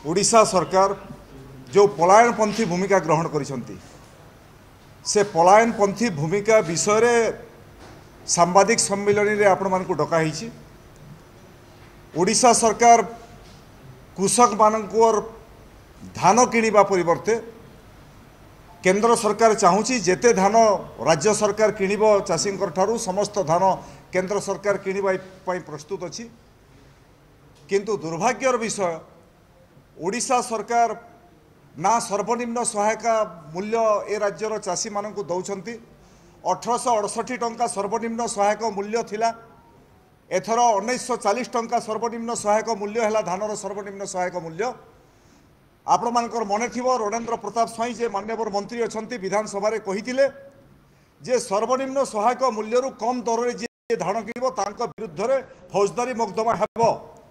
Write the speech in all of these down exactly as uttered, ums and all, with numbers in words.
ओडिशा सरकार जो पलायनपंथी भूमिका ग्रहण करिसंती से पलायनपंथी भूमिका विषय रे सांबादिक सम्मेलन रे आपण मानकु डका हिची। ओडिशा सरकार कृषक मानकु और धान किनिबा परिवर्ते केंद्र सरकार चाहूची जेते धान राज्य सरकार किनिबो चाषींकर ठारू समस्त धान केंद्र सरकार किनिबा पई प्रस्तुत अछि। किंतु दुर्भाग्यर विषय ओडिशा सरकार ना सर्वनिम्न सहायता मूल्य ए राज्यर चाषी मानकु दौछंती। अठरश अड़सठी टंका सर्वनिम्न सहायक मूल्य थिला, एथर उन्नीस चालीस टंका सर्वनिम्न सहायक मूल्य है धानर सर्वनिम्न सहायक मूल्य। आपण मानकर मन थिबो रणेंद्र प्रताप स्वाई जे मान्यवर मंत्री अछंती विधानसभा रे कहिथिले जे सर्वनिम्न सहायक मूल्य रु कम दर रे जे धान किनिबो तांको विरुद्ध रे फौजदारी मोकदमा हेबो।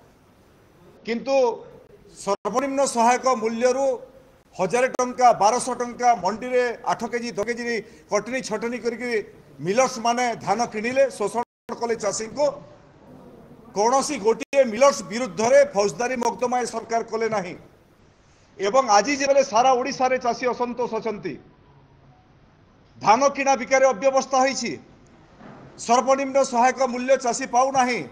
किंतु सर्वनिम्न सहायक मूल्य रु हजार टंका बारश टंका मंडी रे आठ केजी दस केजी कटनी छटनी करके मिलर्स माने धान किनिले शोषण कले चाषी को कौनसी गोटे मिलर्स विरुद्ध रे फौजदारी मोकदमा सरकार कले नहीं। एवं आज जे सारा ओडिशा रे चाषी असंतोष अछंती, धान किना बिकारे अव्यवस्था होईछि, सर्वनिम्न सहायक मूल्य चाषी पाउ नाही,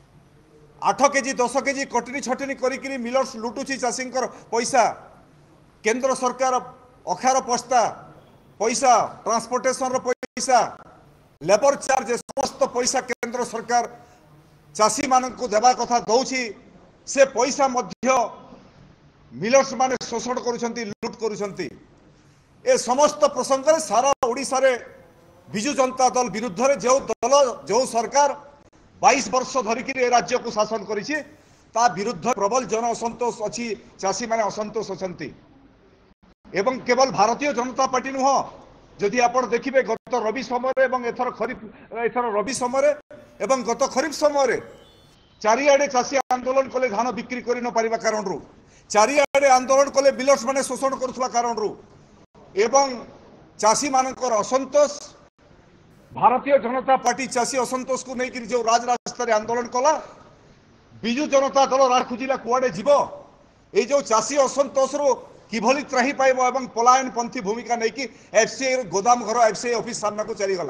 आठ केजी दस केजी कटनी छटनी करी मिलर्स लुटुची चाषींकर पैसा, केंद्र सरकार अखार पस्ता पैसा, ट्रांसपोर्टेशन रो पैसा, लेबर चार्ज समस्त पैसा केंद्र सरकार चाषी मानक देवा कथा दौछि। से पैसा मध्य मिलर्स माने शोषण करुछंती, लुट करुछंती। ए समस्त प्रसंग रे सारा ओडिशा रे बिजु जनता दल विरुद्ध रे जो दल जो सरकार बाईस वर्ष धरिकी ए राज्य को शासन करिछि ता विरुद्ध प्रबल जन असंतोष अछि, चाषी माने असंतोष अछंती। एवं केवल भारतीय जनता पार्टी नुह, जदि आपण देखिबे गत रवि समय एवं एथर खरीफ एथर रवि समय एवं गत खरीफ समय चारिआडे चाषी आंदोलन कले धान बिक्री करि न पारिबा कारण रु, चारिआडे आंदोलन कले बिलर्स माने शोषण करुवा कारण रु एवं चाषी मानकर असंतोष, भारतीय जनता पार्टी चाषी असंतोष को लेकर जो राज रास्ता आंदोलन कला, बिजु जनता दल राज खुजिला कुआडे जीव, ए जो चाषी असंतोष रो किभली त्राही पाइब एवं पलायन पंथी भूमिका नहीं कि एफसीआई गोदाम घर एफसीआई ऑफिस सामना को चलीगला।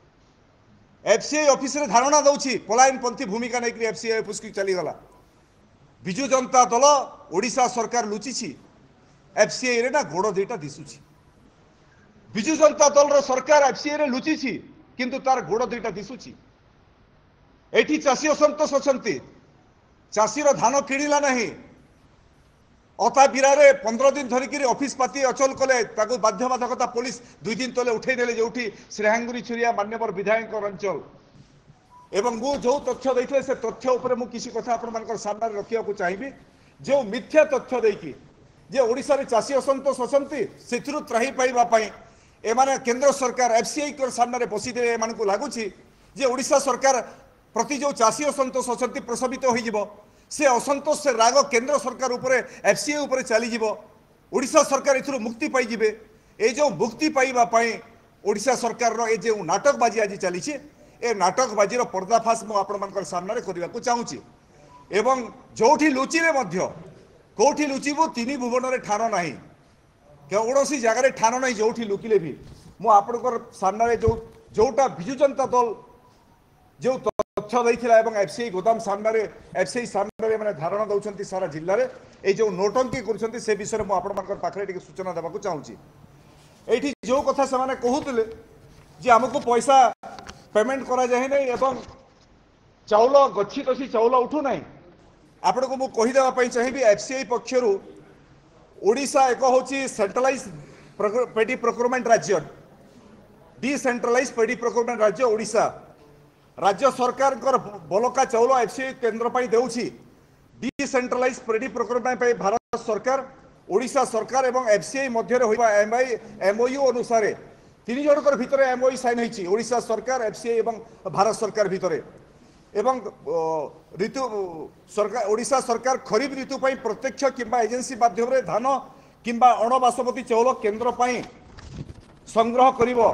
एफसीआई ऑफिस रे धारणा दौछि पलायन पंथी भूमिका नहीं कि एफसीआई ऑफिस की चलीगला। बिजु जनता दल ओडिशा सरकार लुचिछि, एफसीआई रे ना गोड़ दुईटा दिसुछि। बिजु जनता दल रो सरकार एफसीआई रे लुचिछि किंतु तार गोड़ दुईटा दिसुछि। एठी चाषी असंतोष अछंती, चाषी रो धान किणिला नहीं, अता बिरारे पंद्रह दिन धरिकी ऑफिस पाती अचल कले, ताको बाध्यबाधकता पुलिस दुई दिन तले उठे नेले जोठी श्रेहांगुरी छुरिया मान्यवर विधायक अंचल। एवं मु जो तथ्य देइथे से तथ्य ऊपर मु किसी कथा आपण मानकर सामने रखिया को चाहिबी। जो मिथ्या तथ्य देकी जे ओडिसा रे चाषी असंतोष अछंती सेथिरु त्राही पाइबा पई एमाने केंद्र सरकार एफसीआई कर सामने रे बसी दे एमान को लागुची जे ओडिशा सरकार प्रति जो चाषी असंतोष अछंती प्रशमित होई जिवो, से असंतोष से राग केंद्र सरकार उपरे एफसीआई उपरे चली जीवो, ओडिशा सरकार एथुरु मुक्ति पाई जिवे। ए जो मुक्ति पाइबा पई ओडिशा सरकार रो ए जे नाटकबाजी आज चली छे, ए नाटकबाजी रो पर्दाफाश मु आपण मानकर सामने रे करिवा को चाहूची। एवं जोठी लुचिले मध्य कोठी लुचिबो तिनी भुवन रे ठानो नाही, कौनसी जगह रे ठानो नाही, जोठी लुकिले भी मु आपणकर सामने रे जो जोटा बिजु जनता दल जो तथ्य देइथिला एवं एफसीआई गोदाम सामने रे एफसीआई सामने रे माने धारणा दउछंती सारा जिल्ला रे ए जो नोटंकी करछंती से विषय मु आपण मानकर पाखरे टिके सूचना देबा को चाहूची। एठी जो कथा से माने कहउतले जे हमको पैसा पेमेंट करा जाय नै एवं चाउल गछि तसी चाउल उठू नै, आपण को मु कहि देबा पई चाहिबी एफसीआई पक्षरु ओडिशा एक होची सेंट्रलाइज पेडी प्रोक्योरमेंट राज्य, डिसेंट्रलाइज पेडी प्रोक्योरमेंट राज्य ओडिशा। राज्य सरकार बलका चाउल एफसीआई केंद्र पाई देउछि, डिसेंट्रलाइज पेडी प्रोक्योरमेंट पाई भारत सरकार ओडिशा सरकार एवं एफसीआई मध्य रे होइबा एमआई एमओयू अनुसार तीन जनकर भितरे एमओयू साइन होइछि, ओडिशा सरकार एफसीआई एवं भारत सरकार भितरे। एवं ऋतु सरकार ओडिशा सरकार खरीफ ऋतु पाई प्रत्यक्ष किंबा एजेंसी माध्यम रे धान किंबा अणबासमती चाउल केंद्र पाई संग्रह करिवो,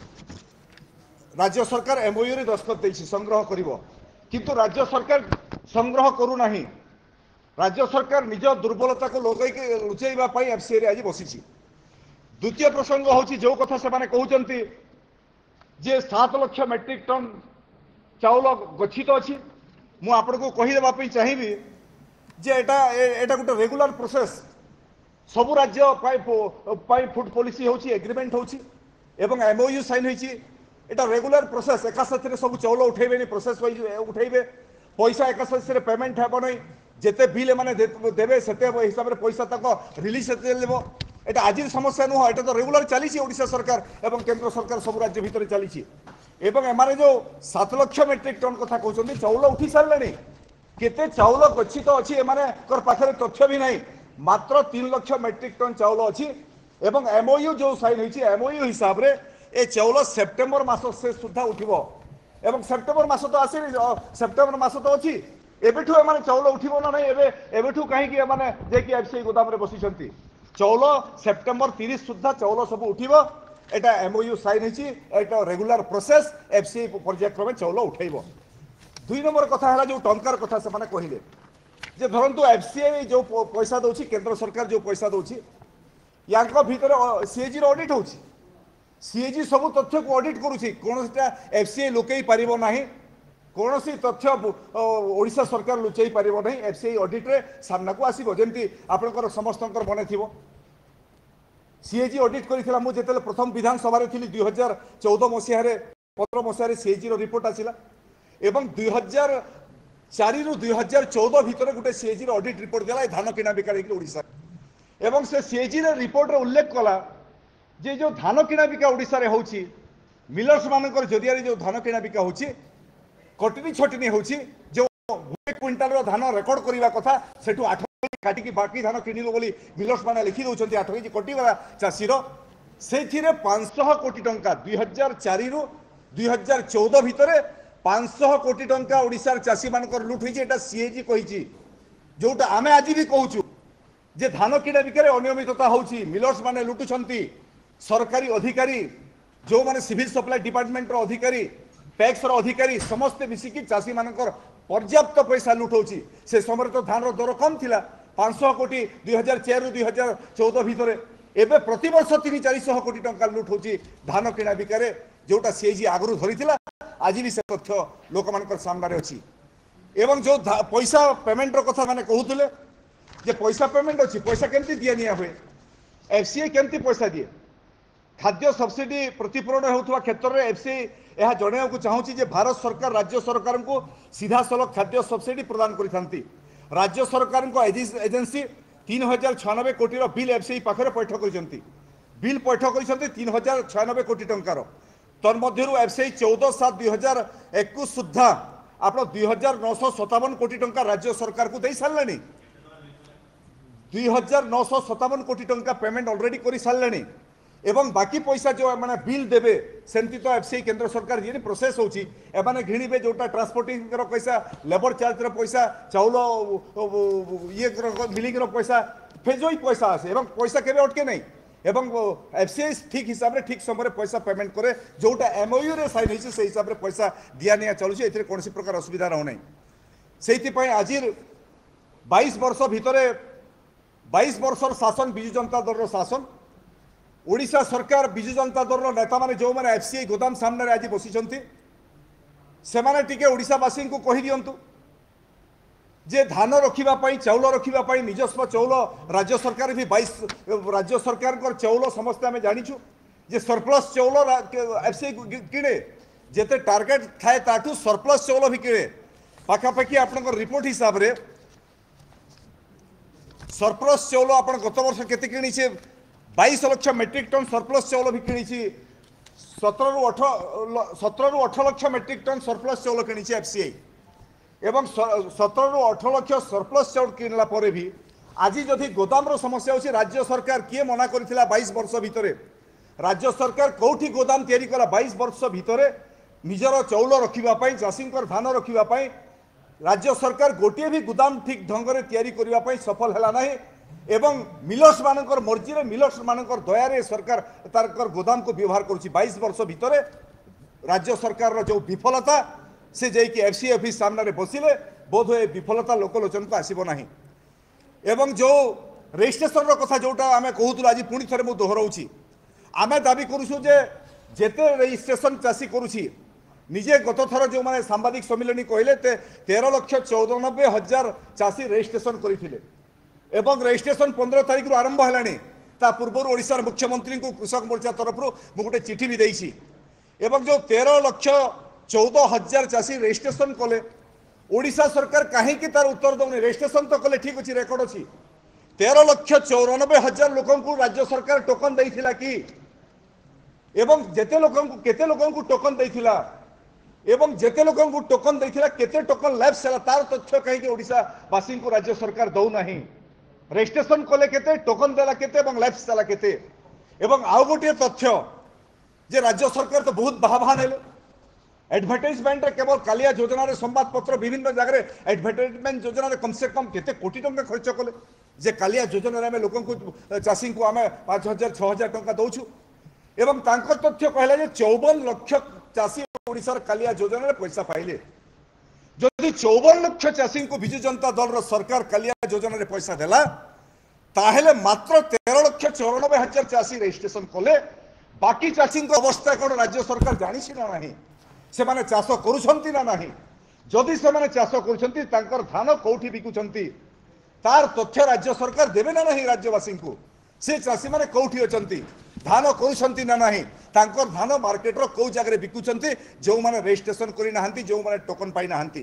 राज्य सरकार एमओयू रे दस्तखत देछि संग्रह करिवो, किंतु राज्य सरकार संग्रह करू नाही। राज्य सरकार निज दुर्बलता को लुचेवा एफसीआई आज बसी। द्वितीय प्रसंग हूँ जो कथा से कहते जे सात लक्ष मेट्रिक टन चाउल गच्छित अच्छी मु आपण को कहीदेवाई चाहिए जे एटा एटा गोटे रेगुलर प्रोसेस सबु राज्य फूड पॉलिसी होची एग्रीमेंट होची एवं एमओयू साइन होची एटा रेगुलर प्रोसेस एका साथ सब चाउल उठेबे प्रोसेस उठेबे पैसा एका साथ पेमेंट हेब नहीं जिते बिल माने देवे से हिसाब से पैसा तक रिलीज देव एटा आज समस्या नुह एटा तो रेगुलर चली ओडिशा सरकार एवं केंद्र सरकार सब राज्य भितर चली एवं एमाने जो सात लक्ष मेट्रिक टन कथा कहते चाउल उठी सारे केते चाउल गच्छित अच्छी एमाने पाखे तथ्य भी नहीं मात्र तीन लक्ष मेट्रिक टन चाउल अच्छी एवं एमओयू जो साइन होती एमओयू हिसाब से ए चाउल सेप्टेम्बर मास से सुधा उठिबो एवं सेप्टेम्बर मास तो आसी सेप्टेम्बर मास तो अच्छी एबेठू एमाने चाउल उठिबो ना नहीं एबे एबेठू कहीं एमाने जेकी एफसीआई गोदाम रे बसिसंती चाउल सेप्टेम्बर तीस सुधा चाउल सब उठिबो एटा एमओयू साइन होती एटा रेगुलर प्रोसेस एफसीआई पर्यायक्रमे चाउल उठेइबो। दुई नंबर कथा है जो टंकार कथा से कहले जे धरतु एफसीआई जो पैसा दौर केंद्र सरकार जो पैसा दौर या भितर सीएजी ऑडिट हो सीएजी सब तथ्य को ऑडिट करुच्ची कौन एफसीआई लुकई पार ना कौन तथ्य ओडिशा सरकार लुचई पार ना एफसीआई ऑडिट रे सामना को आसो जमी आपंकर समस्त मन थी सीएजी ऑडिट करथिला मु जेतेले प्रथम विधानसभा थी दुई हजार चौदह मसीह पंद्रह मसीह सीएजी रिपोर्ट आसला एवं दुई हजार चारि रु दुई हजार चौदह भितर गोटे सीएजी ऑडिट रिपोर्ट देला धान किना बिका ओडिशा एवं से सीएजी रिपोर्ट रे उल्लेख कला जे जो धान किना बिका ओडिशा रे होची मिलर्स मानकर जरिया जो धान किना बिका होची कटनी छटनी होची जो एक क्विंटाल रो धान रेकॉर्ड करिवा कथा सेठू आठ काटिकी बाकी धान किनिलो बोली मिलर्स माने लिखि दउछंती आठ केजी कटिवा चासीर सेथिरे पाँच सौ कोटी टंका दुई हजार चारि रु दुई हजार चौदह भितर पाँच सौ कोटी टंका ओडिशार चाषी मानकर लुट होइछि एटा सीएजी कहिछि जोटा आमे आज भी कहूछु जे धान किना बिकारे अनियमितता होछि मिलर्स माने लुटुछंती सरकारी अधिकारी जो माने सिविल सप्लाई डिपार्टमेंट रो अधिकारी टैक्स रो अधिकारी समस्त मिसिकी चाषी मानकर पर्याप्त पैसा लुट होछि से समय तो धान रो दर कम थिला पाँच सौ कोटी दुई हजार चार रु दुई हजार चौदह भितर एबे प्रति वर्ष तीन चार सौ कोटी टंका लुट होछि धान किना बिकारे जोटा सीएजी आगु धरिथिला आज भी से तथ्य लोक मान सामने अच्छी एवं जो पैसा पेमेंट कथा माने कहते जे पैसा पेमेंट अच्छी पैसा केमती दिया निया हुए एफसीआई केमती पैसा दिए खाद्य सब्सिडी प्रतिपूरण होता क्षेत्र में एफसीआई यह जनवाक चाहूँगी जे भारत सरकार राज्य सरकार को सीधा सलख खाद्य सब्सिडी प्रदान करती राज्य सरकार को एजेंसी तीन हजार छयानबे कोटी बिल एफसीआई पाखे पैठ कर बिल पैठ कर तीन हजार छयानबे कोटी टंकार तन्मध्यरु एफसीआई चौदह सात दुई हजार एक सुधा आप दुई हजार नौश सतावन कोटी टंका राज्य सरकार को दे सारे दुई हजार नौश सतावन कोटी टंका पेमेंट ऑलरेडी कर सारे एवं बाकी पैसा जो मैंने बिल देवे सेमती तो एफसीआई केंद्र सरकार जी प्रोसेस होची एमाने घिणीबे जोटा ट्रांसपोर्टिंग रो पैसा लेबर चार्ज रो पैसा चाउल ये मिलिंग रो पैसा फेजोई पैसा आसे एवं पैसा केबे अटके नहीं एवं एफसीआई ठीक हिसाब रे ठीक समय पैसा पेमेंट करे जोटा एमओयू रे साइन होइछ से हिसाब रे पैसा दिया निया चलुछि एथिरे कोनसी प्रकार असुविधा रहउ नै सेति पय आजिर बाईस वर्ष भितरे बाईस वर्षर शासन बिजु जनता दल रो शासन ओडिशा सरकार बिजु जनता दल रो नेता माने जो माने एफसीआई गोदाम सामने रे आज बसिछंती से माने टिके ओडिशावासी को कहि दियंतु जे धान रखा चाउल रखा निजस्व चाउल राज्य सरकार भी बाईस राज्य सरकार चाउल समस्त आम जाचु जे सरप्लस चाउल एफसीआई किणे जिते टार्गेट थाए ताठू सरप्लस चाउल भी किणे पाखापाखि आप रिपोर्ट हिसाब से सरप्लस चाउल आप गत वर्ष केते किणी बाईस लक्ष मेट्रिक टन सरप्लस चाउल भी किणी सतर रु अठ सतर रु अठ लक्ष मेट्रिक टन सरप्लस चाउल किणी एफसीआई एवं सतर रु अठ लक्ष सरप्लस चाउल किनला परे भी आज जदि गोदाम रो समस्या होची राज्य सरकार किए मना करथिला बाईस वर्ष भितरे राज्य सरकार कौटी गोदाम तैयारी कला बाईस वर्ष भितरे निजर चाउल रखिबा पई चाषींकर धान रखिबा पई राज्य सरकार गोटे भी गोदाम ठीक ढंग से तैयारी करबा पई सफल हैला नाही एवं मिलर्स मानकर मर्जी रे मिलर्स मानकर दया रे सरकार तारकर गोदाम को व्यवहार करूची बाईस वर्ष भितरे राज्य सरकार रो जो विफलता से जाइए एफसीआई ऑफिस सामने बसिले बोध हुए विफलता लोकलोचन को आसब ना एवं जो रेजिस्ट्रेशन कथा जोटा आम कहूँ आज पुणी थे मुझे दोहराऊँ आम दाबी करुँ जे जेते रेजिस्ट्रेशन चाषी करुँची निजे गत थर जो मैंने सांबादिक सम्मिलनी कहले ते तेरह लक्ष चौरानबे हजार चाषी रेजिस्ट्रेशन करते रेजिस्ट्रेशन पंद्रह तारीख आरंभ है ता पूर्व ओडिशार मुख्यमंत्री को कृषक मोर्चा तरफ मुझे गोटे चिठी भी देसी एवं जो तेरह लक्ष चौदह हजार चाषी रेजिस्ट्रेशन कले ओडिशा सरकार कहीं तार उत्तर दौनी रेजिस्ट्रेशन तो कले ठीक अच्छी रेकर्ड अच्छी तेरह लक्ष चौरानबे हजार लोक राज्य सरकार टोकन देइथिला कि एवं जेते लोक केते लोक टोकन देइथिला एवं जेते लोक टोकन देइथिला केते टोकन लैप्स है तार तथ्य कहीं ओडिशा वासी को राज्य सरकार दौ नहीं रेजिस्ट्रेशन कले केते टोकन देला केते एवं लैप्स देला केते एवं आउ गोटे तथ्य जे राज्य सरकार तो बहुत बाहा नेले एडवर्टाइजमेंट केवल कालिया योजन संवाद पत्र विभिन्न जगह एडवर्टाइजमेंट योजन कम से कम केते कोटी टंका खर्च कले जे कालिया योजन आम लोक चाषी को आम पांच हजार छह हजार टंका दौचु एवं तांकर तथ्य कहला जे चौवन लक्ष चाषी ओडिशार कालिया योजन पैसा पाइले जदि चौवन लक्ष चाषी को विजु जनता दल सरकार कालिया योजन पैसा देला ताहेले मात्र तेरह लक्ष चौरानबे हजार चाषी रेजिस्ट्रेशन कले बाकी चाषी अवस्था कौन राज्य सरकार जानी ना नहीं से माने चाष करुछंती ना नहीं जदि से माने चाष करुछंती तांकर धान कोठी बिकुछंती तार तथ्य राज्य सरकार देवे ना नहीं राज्यवासी को से चाषी माने कोठी अछंती धान करुछंती ना नहीं तांकर धान मार्केट रो को जगह बिकुछंती जो माने रजिस्ट्रेशन करि नाहंती जो माने टोकन पाई नाहंती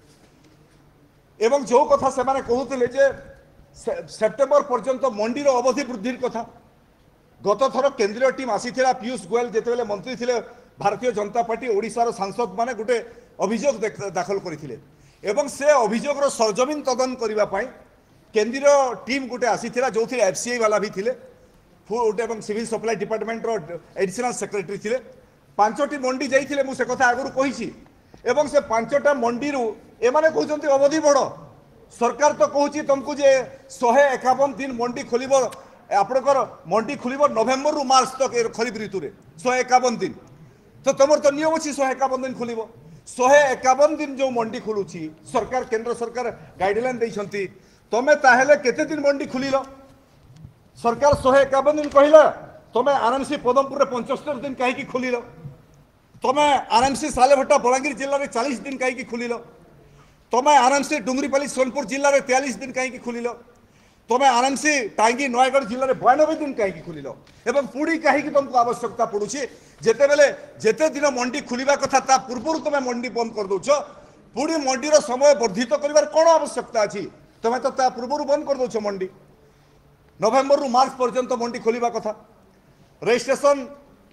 एवं जो कथा से माने कहउतले जे सेप्टेम्बर पर्यंत मंडी रो अवधि वृद्धि कथा गत थर केंद्रीय टीम आसीथिला पीयूष गोयल जेतेबेले मंत्री थिले भारतीय जनता पार्टी ओडिशार सांसद माने गोटे अभियोग दाखल करथिले एवं से अभियोगर सरजमीन तदन करबा पई केंद्रीय टीम गोटे आसीथिला जोथि एफसीआई वाला भी थिले फूड एवं सिविल सप्लाई डिपार्टमेंट रो एडिशनल सेक्रेटरी थिले पांचटी मंडी जाइथिले मु से कथा आगु कहिछि एवं से पांचटा मंडी रु एमाने कहउछंती अवधि बड़ सरकार तो कहउछि तुमको जे एक सौ इक्यावन दिन मंडी खोलिबो आपनकर मंडी खोलिबो नवेम्बर रु मार्च तक खरीफ ऋतु रे एक सौ इक्यावन दिन तो तुम तो नियम अच्छी शहे एकावन दिन खोल शहे एकावन दिन जो मंडी खोलुची सरकार केंद्र सरकार गाइडलाइन देती तुम्हें ताहले केते दिन मंडी खोलिल सरकार शहे एकावन दिन कहला तुम्हें आराम से पदमपुर पंचस्तर दिन कहीं खोलिल तुम्हें आराम से सालेभट्टा बलांगीर जिले में चालीस दिन कहीं खोलिल तुम्हें आराम से डुंगरीपाली सोनपुर जिले में तेयालीस दिन कहीं खोलिल तुम्हें आराम से टांगी नयगढ़ जिले में बयानबे दिन कहीं खोलिल एवं पुणी कहीं तुमको आवश्यकता पड़ुची जेते बेले जेते दिन मंडी खुलिबा कथा ता पूर्व तुम मंडी बंद कर दौच पुणी मंडीर समय वर्धित कर कौन आवश्यकता अच्छी तुम तो ता पूर्व बंद कर दौच मंडी नवेम्बर रु मार्च पर्यंत मंडी खोलिबा कथा रजिस्ट्रेशन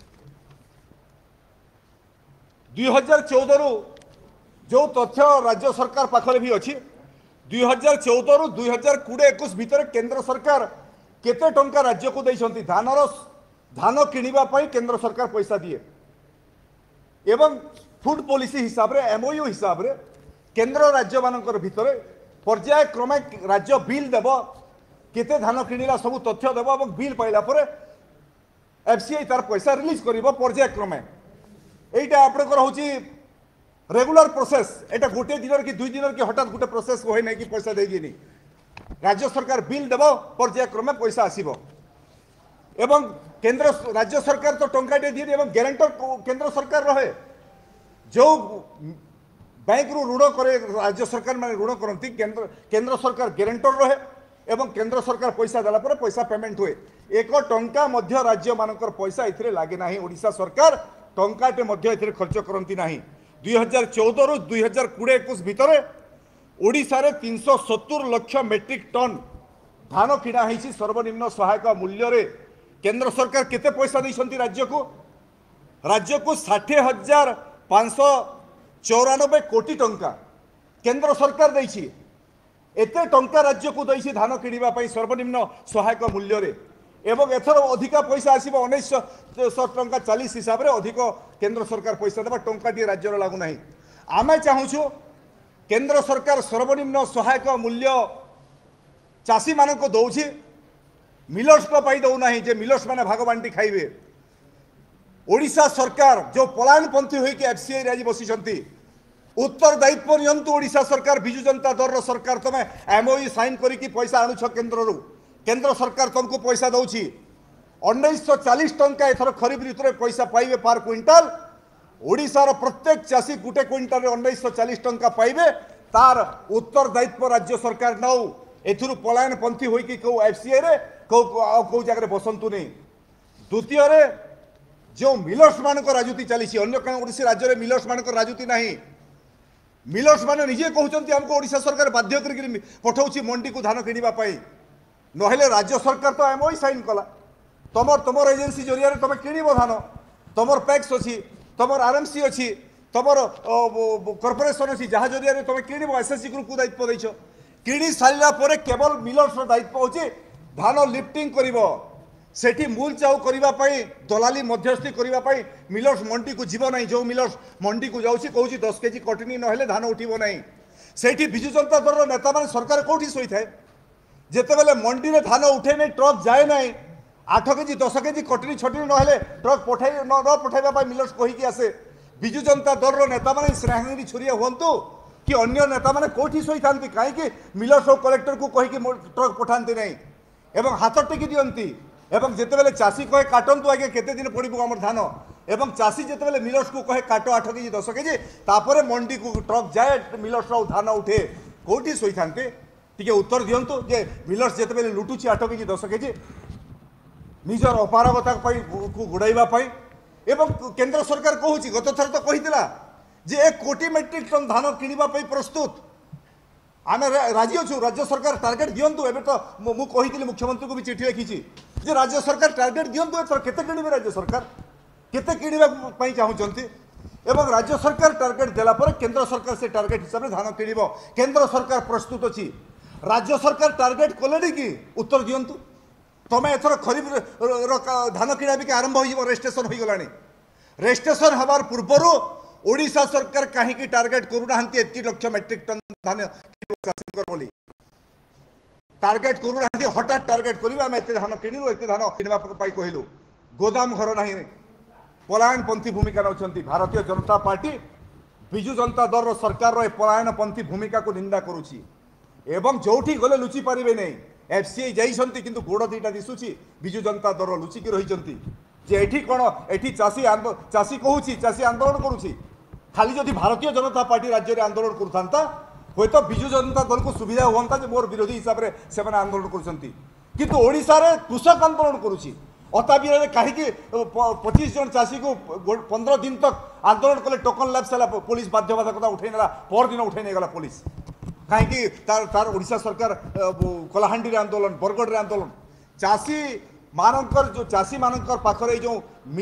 दुई हजार चौदह रु जो तथ्य राज्य सरकार पाखरे भी अच्छी दुई हजार चौदह रु दुई हजार कोड़े एकुश भितर केंद्र सरकार केते टंका राज्य को देइछंती धानर धान किनिबा पई केंद्र सरकार पैसा दिए एवं फूड पॉलिसी हिसाब रे एमओयू हिसाब रे केंद्र राज्य मानकर भितर पर्याय क्रमे राज्य बिल देव केते धान किनिला सब तथ्य देव और बिल पाइला परे एफसीआई तार पैसा रिलीज करिवो पर्याय क्रमे एटा आपनकर होची रेगुलर प्रोसेस एटा गोटे दिन कि दुई दिन कि हठात गोटे प्रोसेस होय नै कि पैसा देगिनी राज्य सरकार बिल देव पर्याय क्रमे पैसा आसीबो एवं केंद्र राज्य सरकार तो टंकाटे दिए एवं ग्यारंटर केंद्र सरकार रहे जो बैंक रु ऋण करे राज्य सरकार माने ऋण करती केंद्र केंद्र सरकार ग्यारंटर रहे एवं केंद्र सरकार पैसा देला पर पैसा पेमेंट हुए एक टंका मध्य राज्य मानकर पैसा इथिरे लागे नाही ओडिशा सरकार टंकाटे मध्य इथिरे खर्च करती नाही दुई हजार चौदह रु दुई हजार कोड़े एकुश भितर ओडिशा रे तीन सौ सत्तर लक्ष मेट्रिक टन धान किणा होईछि सर्वनिम्न सहायक मूल्य रे केंद्र सरकार केते पैसा देइछंती राज्य को राज्य को षाठी हजार पांच सौ चौरानबे कोटी टंका केंद्र सरकार देइछि एते टंका राज्य को देइछि धान किणिबा पई सर्वनिम्न सहायक मूल्य रे एवं एथर अधिका पैसा आसीबो उन्नीस सौ टंका चालीस हिसाब रे अधिक केंद्र सरकार पैसा देबा टंका टी राज्य लागू नाही आमे चाहूछु केंद्र सरकार सर्वनिम्न सहायक मूल्य चाषी मानक दौछि मिलर्स को पाई दौ नाही जे मिलर्स माने भागबांटी खाइबे ओडिशा सरकार जो पलायनपंथी होइके एफसीआई रे आज बसिछंती उत्तरदायित्व नियंतु ओडिशा सरकार विजु जनता दल सरकार तुम एमओयू साइन करके पैसा आणुछ केन्द्र रु केन्द्र सरकार तुमको पैसा दौची उन्नीस चालीस टंका एथर खरीफ ऋतु में पैसा पाइबे पार क्विंटाल ओडिशार प्रत्येक चाषी गोटे क्विंटाल उन्नीस चालीस टंका पाइबे तार उत्तरदायित्व राज्य सरकार नौ एथुरु पलायन पंथी होइकी कौ एफसीए रे कौ कौ जगह बसंतु नहीं। द्वितीय रे जो मिलर्स मान राजनीति चली अन्य कौन ओडिशा राज्य में मिलर्स मान राजनीति नहीं मिलर्स माने निजे कहते हमको ओडिशा सरकार बाध्य करके पठाऊँ मंडी को धान किणवाई नहले राज्य सरकार तो एमओयू साइन कला तुम तुम एजेन्सी जरिया तुम किणव धान तुम पैक्स अच्छी तुम आरएमसी अच्छी तुम कॉर्पोरेशन अच्छी जहाँ जरिया तुम किणव एसएससी ग्रुप को दायित्व देछ किणी सारा पर केवल मिलर्स दायित्व होची धान लिफ्टिंग कर सेठी मूल चाउ करने दलाली मध्यस्थी करने मिलर्स मंडी को जीव ना जो मिलर्स मंडी को जाऊँगी कौन दस केजी कटनी ना धान उठब ना से विजु जनता दल नेता मैंने सरकार कौटी शोई थाए जिते बेले मंडी में धान उठे नहीं ट्रक जाए ना आठ केजी दस केजी कटनी छटनी ना ट्रक पठाई न पठाइबा मिलर्स कहीकि आसे विजु जनता दल नेता मैंने स्नेहांगी छुरिया हूँ कि अन्य नेता मैंने कौटी शोई था कहीं मिलर्स और कलेक्टर को कहीकि ट्रक पठाती नहीं एवं हाथ टेकी दियंती एवं जिते बेले चाषी कहे काटंतु आगे केते दिन पड़ो आम धान एवं चाषी जिते बेले मिलर्स को कहे काट आठ केजी दस केजी तापर मंडी को ट्रक जाए मिलर्स धान उठे कौटी शोई था टे उत्तर दिंतु जे मिलर्स जिते बेले लुटुची आठ केजी दस केजी निजर अपारगता को गुड़ाइवाई एवं केंद्र सरकार कहूँ गत थर तो कही जे एक कोटी मेट्रिक टन धान किणवाई प्रस्तुत आम राजी अच्छु राज्य सरकार टार्गेट दिंतु एवं तो मुझे मुख्यमंत्री को भी चिठी लिखी जे राज्य सरकार टार्गेट दिंतु एथर केते किणवे राज्य सरकार केते किणवाई चाहूँगी एवं राज्य सरकार टार्गेट देला पर केंद्र सरकार से टार्गेट हिसाब से धान किणव केंद्र सरकार प्रस्तुत अच्छी राज्य सरकार टार्गेट कले कि उत्तर दिंतु तुम्हें एथर खरीफ धान किणा बिका आरंभ हो रेजिस्ट्रेशन हो गलानी रेजिस्ट्रेशन हबार पूर्वर ओडिशा सरकार कहीं टार्गेट करूना एत लक्ष मेट्रिक टन धान बोली टार्गेट करूना हठात टार्गेट करेंगे आम एत धान किणु एत धान किणवाई कहलु गोदाम घर ना पलायन पंथी भूमिका नौकरी भारतीय जनता पार्टी विजु जनता दल सरकार पलायन पंथी भूमिका को निंदा करुच्ची एवं जोठी गले लुचि पारे नहीं एफसीआई जाइछंती किंतु गोड़ दीटा दिशुची विजु जनता दल लुचिकी रही जे एठी कौन एठी चाषी चाषी कहूँ चाषी आंदोलन करुच्ची खाली जदि भारतीय जनता पार्टी राज्य में आंदोलन करुता हूँ तो विजु जनता दल को सुविधा हाँ मोर विरोधी हिसाब से आंदोलन कर ओडिशा रे कृषक आंदोलन करुच्ची अताबी कहीं पच्चीस जन चाषी को पंद्रह दिन तक आंदोलन कले टोकन लैप्स है पुलिस बाध्यबाधकता उठे ना पर दिन उठे नहीं गला पुलिस कहीं तार तार ओडिशा सरकार कलाहांडी आंदोलन बरगढ़ आंदोलन चाषी मानकर जो चाषी मानकर पाखरे जो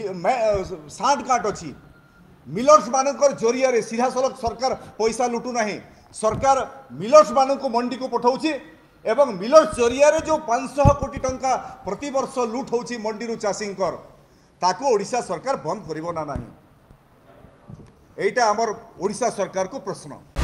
सांठ गांठ अच्छी मिलर्स मानकर जरिया रे सीधा सलख सरकार पैसा लुटू ना सरकार मिलर्स मान को मंडी को पठाऊँ एवं मिलर्स जरिया रे जो पाँच सौ कोटी टंका प्रति वर्ष लुट होची मंडी चाषी ताको ओडिशा सरकार बंद करिवो ना नहीं एटा हमर ओडिशा सरकार को प्रश्न।